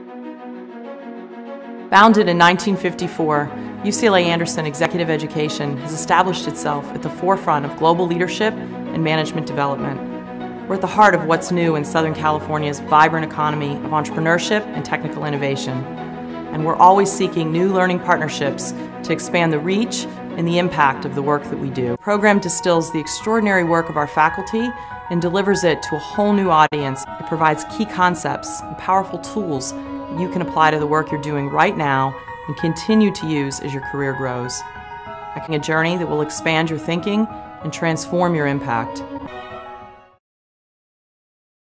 Founded in 1954, UCLA Anderson Executive Education has established itself at the forefront of global leadership and management development. We're at the heart of what's new in Southern California's vibrant economy of entrepreneurship and technical innovation. And we're always seeking new learning partnerships to expand the reach and the impact of the work that we do. The program distills the extraordinary work of our faculty and delivers it to a whole new audience. It provides key concepts and powerful tools that you can apply to the work you're doing right now and continue to use as your career grows. A journey that will expand your thinking and transform your impact.